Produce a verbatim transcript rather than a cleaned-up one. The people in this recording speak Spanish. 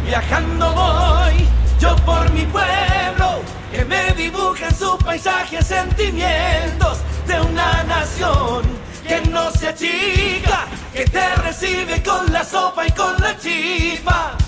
Viajando voy, yo por mi pueblo, que me dibujen sus paisajes, sentimientos de una nación que no se achica, que te recibe con la sopa y con la chifa.